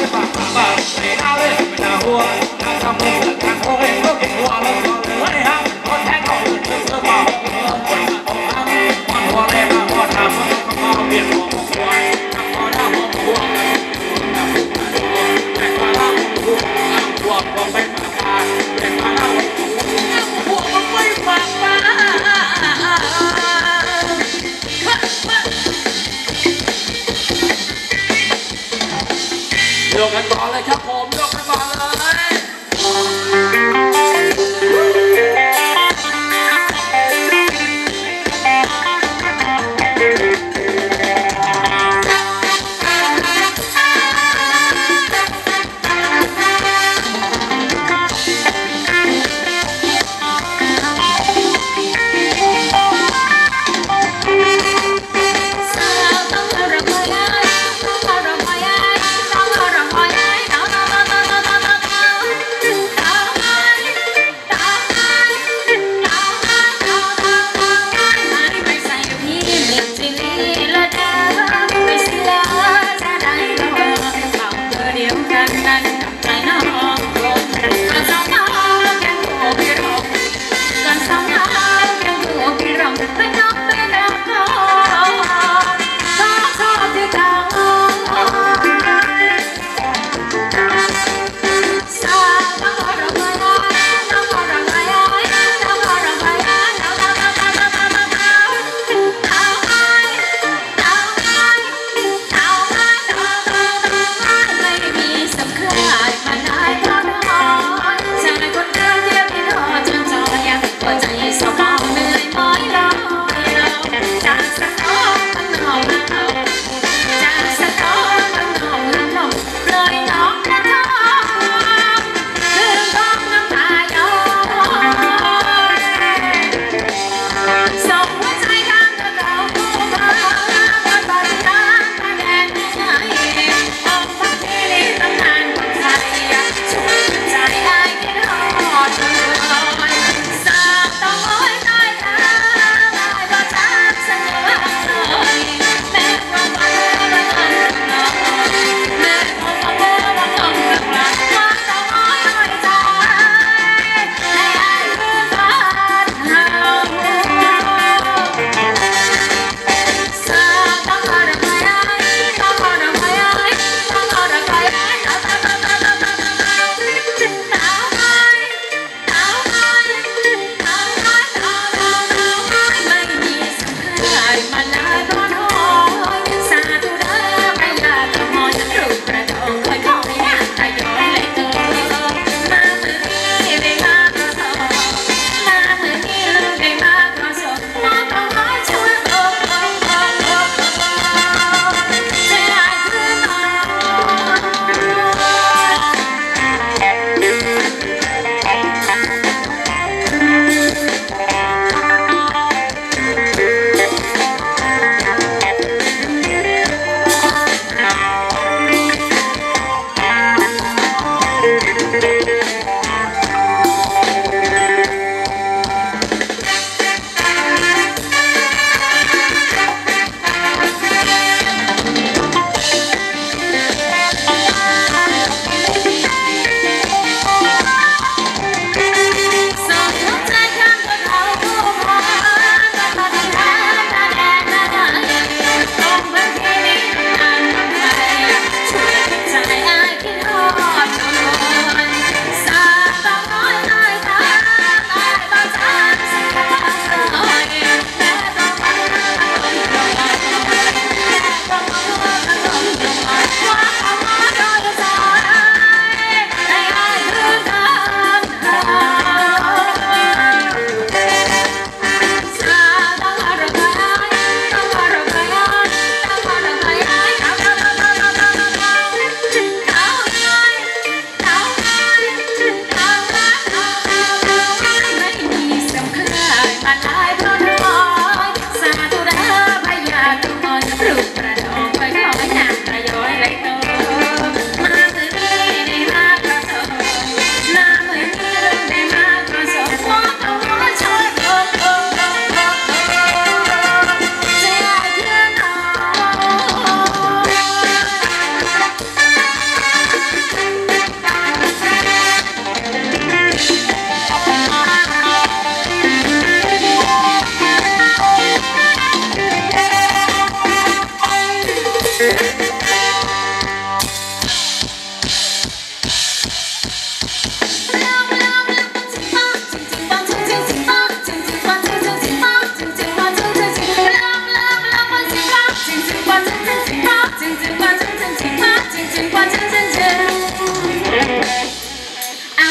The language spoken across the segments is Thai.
ยกกันต่อเลยครับผมยกกันต่อเลย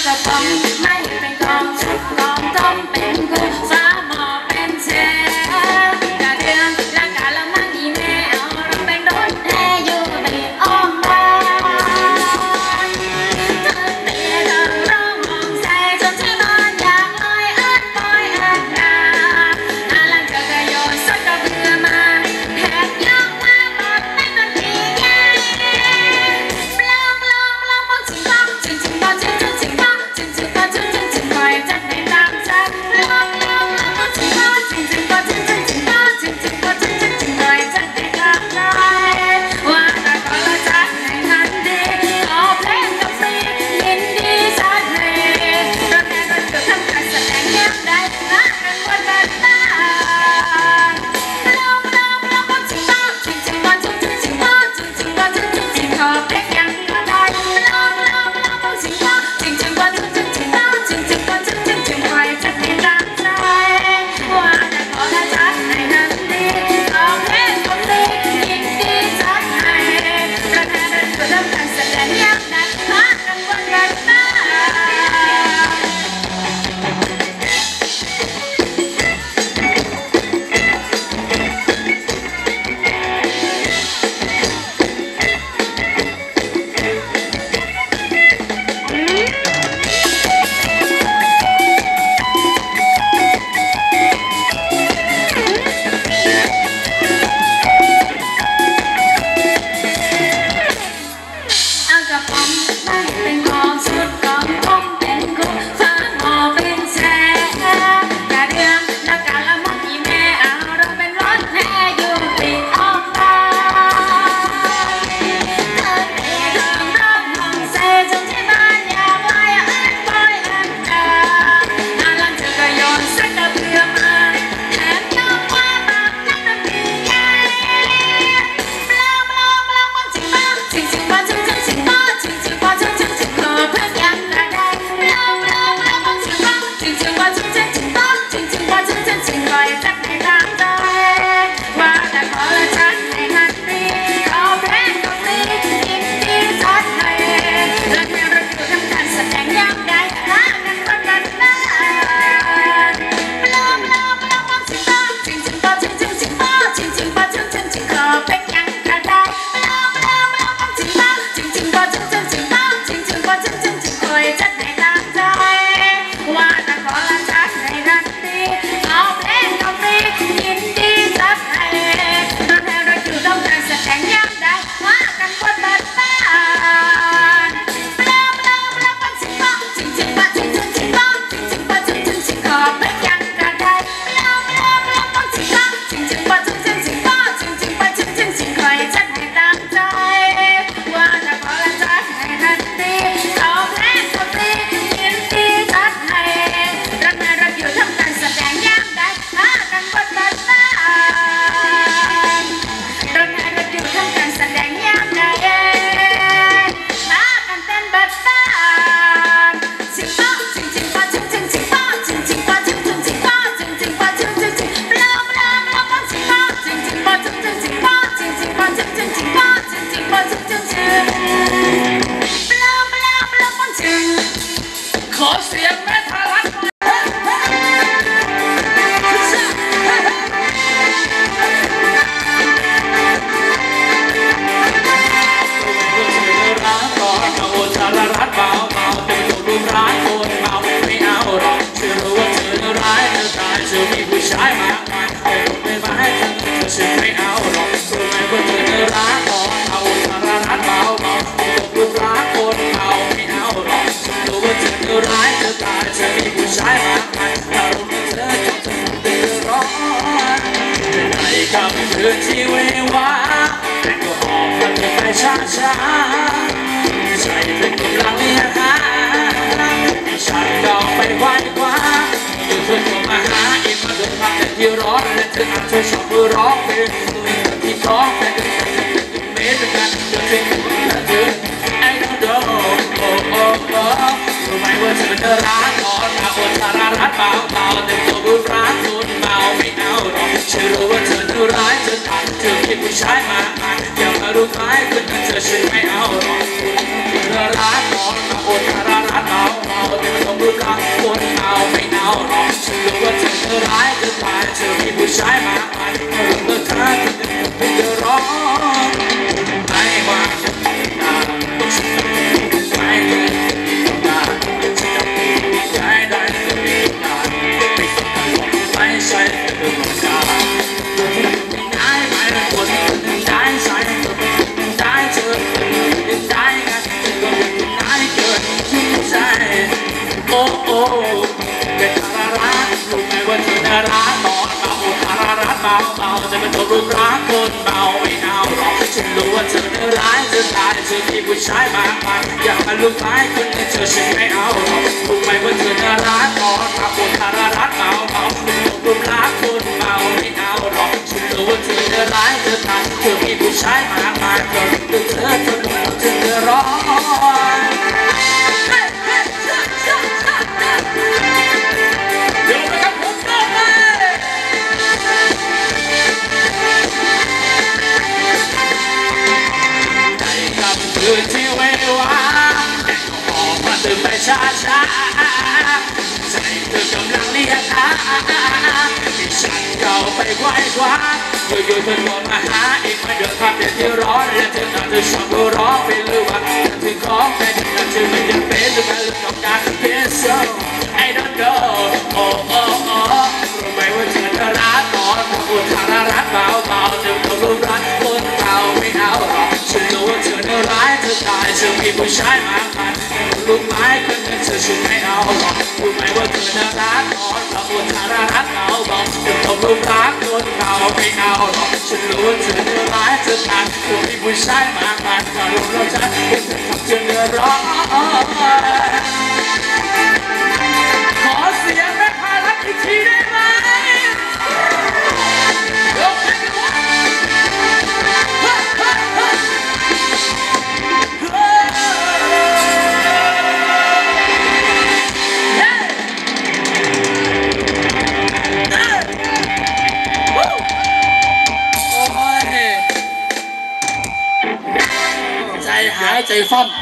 ากระป๋องไม่เป็นกองชุดกองต้มเป็นกูฟ้าหม้อเป็นแช่กระเดืองและกะละมังอีแม่เอาเราเป็นรถแห่อยู่ในอ้อมบ้านทั้งเตียทั้งร้องห้องใส่จนที่นอนอยากลอยอัดปล่อยอัดกาหลังจากกระโยนสักกระเบือมาแทกยกมาบดไม่เป็นทีแย่ลองปองชิงปองชิงชิงปองชิงชิงชิงปองชิงชิงปองชิงชิงชิงคอยจัดให้ตามใจลองปองชิงปองชิงชิงปองชิงชิงชิงปองชิงชิงปองชิงชิงชิงคอยจัดให้ตามใจว่าแต่ก็ละจัดให้ทันทีขอเพลงกับฟรียินดีจัดให้เราแค่เราเกือบทำการแสดงยังได้มากันวันละนานลองปองชิงปองชิงชิงปองชิงชิงชิงปองชิงชิงปองชิงชิงชิงขอเพลงยังก็ได้ลองปองชิงปองชิงชิงปองชิงชิงชิงปองชิงชิงปองชิงชิงชิงคอยจัดให้ตามใจว่าแต่ขอละจัดให้ทันทีขอเพลงกับฟรียินดีจัดให้เราแค่เราเกือบทำการแสดงยังได้มากันวันละนานเอากระป๋องไม่เป็นของชุดกองต้มเป็นกูฟ้าหม้อเป็นแช่กระเดืองและกะละมังอีแม่เอาเราเป็นรถแห่อยู่ติดอ้อมบ้านทั้งเตียทั้งร้องห้องใส่จนที่บ้านอยากลอยอัดปล่อยอัดกาหลังจากกระโยนสักกระเบือมาแถมยกว่าแบบนักดนตรีใหญ่ปองชิงปองชิงชิงปองชิงชิงชิงปองชิงชิงปองชิงชิงชิงขอเพลงยังก็ได้ปองชิงปองชิงชิงปองชิงชิงชิงปองชิงชิงปองชิงชิงชิงคอยจัดให้ตามใจว่าแต่ขอละจัดให้ทันทีขอเพลงกับฟรียินดีจัดให้และแค่เราอยู่ทำการแสดงยังได้หากันวันละนานปองชิงปองชิงชิงปองชิงชิงชิงปองชิงชิงปองชิงชิงชิงขอเพลงยังก็ได้ปองชิงปองชิงชิงปองชิงชิงชิงปองชิงชิงปองชิงชิงชิงคอยจัดให้ตามใจว่าแต่ขอละจัดให้ทันทีขอเพลงกับฟรียินดีจัดให้เราแค่เราอยู่ต้องการแสดงยังได้มากันวันละนานปองชิงปองชิงชิงปองชิงชิงชิงปองชิงชิงปองชิงชิงชิงขอเพลงยังก็ได้ปองชิงปองชิงชิงปองชิงชิงชิงปองชิงชิงปองชิงชิงชิงคอยจัดให้ตามใจว่าแต่ขอละจัดให้ทันทีขอเพลงกับฟรียินดีจัดให้เราแค่เราอยู่ทำการแสดงยังได้มากันวันละนานเราแค่เราอยู่ทำการแสดงยังได้มากันเต้นบัดตานชิงปองชิงชิงปองชิงชิงชิงปองชิงชิงปองชิงชิงชิงปองชิงชิงปองชิงชิงชิงปองชิงปองชิงชิงปองชิงชิงชิงปองชิงชิงปองชิงชิงชิงปองชิงชิงปองชิงชิงชิงปองชิงขอเสียงแม่ทารักร้านก่อนเอาสารรัดเบาเป็นตัวรูปร้ายคนเมาไม่เอาหรอกเชื่อรู้ว่าเธอร้ายเธอตายเชื่อมีผู้ชายมากมายแต่ไม่มาให้เธอฉันไม่เอาหรอกรู้ไหมว่าเธอร้ายก่อนเอาสารรัดเบาเป็นตัวรูปร้ายคนเมาไม่เอาหรอกเชื่อรู้ว่าเธอร้ายเธอตายเชื่อมีผู้ชายมากมายแต่รู้ว่าเธอจะเดือดร้อนในค่ำคืนที่เววาแต่ก็หอบมันไปช้าใจเป็นกำลังเลี้ยงหาฉันก็ไปไว้กว่าอยู่เธอก็มาหาอีกมาเดินทางแต่ที่ร้อนและเธออาจจะชอบร้องเพลงตัวเองที่ท้องแต่ก็เป็นเมตรกันเธอเป็นเธอ I don't know รู้ไหมว่าเธอรักก่อนมาอดสารรัดเบาเต็มตัวรูปรักคนเมาไม่เอาหรอกเชื่อรู้ว่าเธอร้ายเธอตัดเธอคิดผู้ชายมากมายอย่ามารู้ไหมเพื่อนเธอฉันไม่เอาหรอกเธอรักก่อนมาอดสารรัดเบาร้ายเธอตายเธอมีผู้ชายมากมายเธอเลิกเธอเป็นเดือดร้อนไม่ว่าจะเป็นนานต้องฉันไม่เคยนานฉันจะไม่ใจได้เลยนานไม่ต้องการไม่ใช่เธอหรอกจ้าได้ไหมคนได้ใช่ได้เธอได้กันเธอได้เกิดที่ใจโอ้โอ้เป็นทารารู้ไหมว่าเธอน่ารักตอนเมาทาราเมาจะเป็นตัวรูปรักคนเมาไม่เอาหรอกฉันรู้ว่าเธอน่าร้ายเธอตายเธอมีผู้ชายมากมายอยากมาลูกไม้คนที่เธอฉันไม่เอาหรอกรู้ไหมว่าเธอน่ารักตอนเมาทาราเมาเป็นตัวรูปรักคนเมาไม่เอาหรอกฉันรู้ว่าเธอน่าร้ายเธอตายเธอมีผู้ชายมากมายเธอเธอร้อนเดี๋ยวไปครับผมต่อไปในค่ำคืนที่เววาแต่ก็ออกมาตื่นไปช้าใจเธอกำลังเรียกหาที่ฉันเข้าไปไขว้คว้าอยู่ๆเธอโดนมาหาอีกไม่เดือดความเดือดที่ร้อนและเธอน่าจะชอบร้องไปหรือว่าเธอของแค่ที่น่าจะไม่ยังเป็นหรือไม่รู้ต้องการเพียง so I don't know โอ้รู้ไหมว่าเธอน่ารักตอนพูดทาราเบาเธอต้องรู้รักคนเก่าไม่เอาหรอกฉันรู้ว่าเธอน่าร้ายเธอตายเธอมีผู้ชายมากมายรู้ไหมคนนั้นเธอฉันไม่เอาหรอกรู้ไหมว่าเธอน่ารักตอนพูดทาราเบาเธอต้องรู้รักคนเก่าไม่เอาหรอกฉันรู้ว่าเธอน่าร้ายเธอตายเธอมีผู้ชายมากมายถ้ารู้แล้วฉันเป็นทำเธอเดือดร้อนขอเสียงแม่พารักอีกทีได้ไหมยกให้ดูใจหายใจฟ่ำ